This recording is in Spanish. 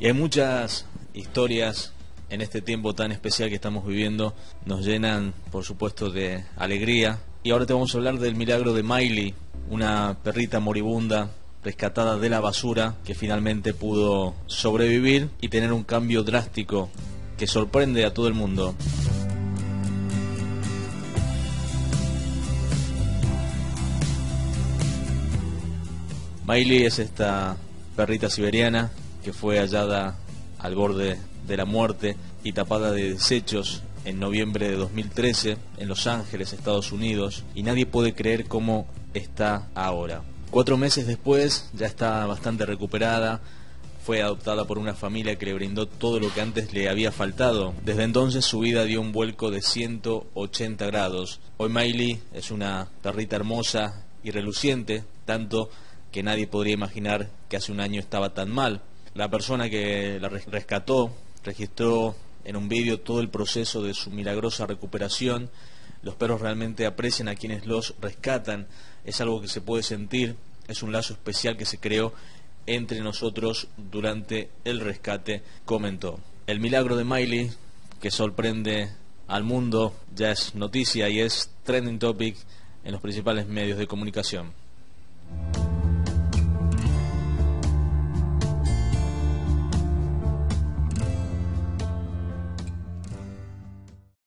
Y hay muchas historias en este tiempo tan especial que estamos viviendo, nos llenan por supuesto de alegría. Y ahora te vamos a hablar del milagro de Miley, una perrita moribunda rescatada de la basura que finalmente pudo sobrevivir y tener un cambio drástico que sorprende a todo el mundo. Miley es esta perrita siberiana que fue hallada al borde de la muerte y tapada de desechos en noviembre de 2013 en Los Ángeles, Estados Unidos, y nadie puede creer cómo está ahora. 4 meses después ya está bastante recuperada, fue adoptada por una familia que le brindó todo lo que antes le había faltado. Desde entonces su vida dio un vuelco de 180 grados. Hoy Miley es una perrita hermosa y reluciente, tanto que nadie podría imaginar que hace un año estaba tan mal. La persona que la rescató registró en un vídeo todo el proceso de su milagrosa recuperación. Los perros realmente aprecian a quienes los rescatan, es algo que se puede sentir, es un lazo especial que se creó entre nosotros durante el rescate, comentó. El milagro de Miley, que sorprende al mundo, ya es noticia y es trending topic en los principales medios de comunicación.